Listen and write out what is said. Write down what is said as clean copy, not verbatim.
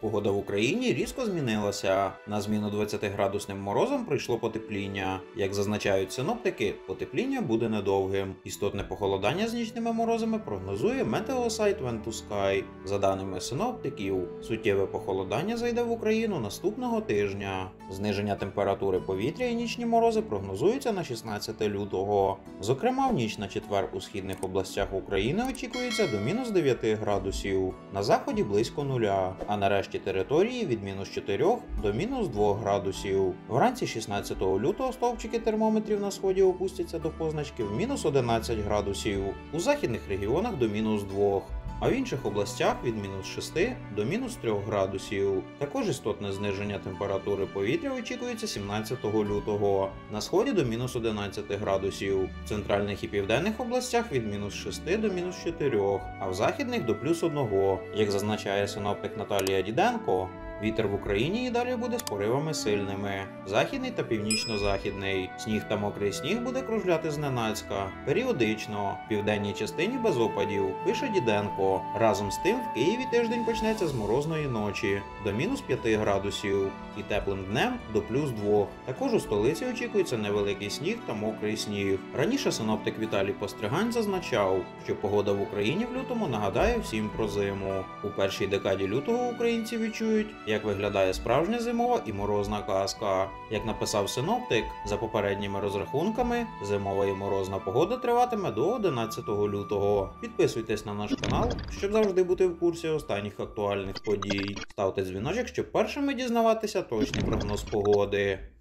Погода в Україні різко змінилася. На зміну 20-градусним морозом прийшло потепління. Як зазначають синоптики, потепління буде недовгим. Істотне похолодання з нічними морозами прогнозує метеосайт When2Sky. За даними синоптиків, суттєве похолодання зайде в Україну наступного тижня. Зниження температури повітря і нічні морози прогнозуються на 16 лютого. Зокрема, в ніч на четвер у східних областях України очікується до мінус 9 градусів, на заході близько нуля, а на решті території від мінус 4 до мінус 2 градусів. Вранці 16 лютого стовпчики термометрів на сході опустяться до позначки в мінус 11 градусів, у західних регіонах до мінус 2. А в інших областях від мінус 6 до мінус 3 градусів. Також істотне зниження температури повітря очікується 17 лютого. На сході до мінус 11 градусів. В центральних і південних областях від мінус 6 до мінус 4, а в західних до плюс 1. Як зазначає синоптик Наталія Діденко, вітер в Україні і далі буде з поривами сильними. Західний та північно-західний. Сніг та мокрий сніг буде кружляти зненацька. Періодично. В південній частині без опадів, пише Діденко. Разом з тим в Києві тиждень почнеться з морозної ночі до мінус 5 градусів і теплим днем до плюс 2. Також у столиці очікується невеликий сніг та мокрий сніг. Раніше синоптик Віталій Постригань зазначав, що погода в Україні в лютому нагадає всім про зиму. У першій декаді лютого українці відчують, як виглядає справжня зимова і морозна казка. Як написав синоптик, за попередніми розрахунками, зимова і морозна погода триватиме до 11 лютого. Підписуйтесь на наш канал, щоб завжди бути в курсі останніх актуальних подій. Ставте дзвіночок, щоб першими дізнаватися точний прогноз погоди.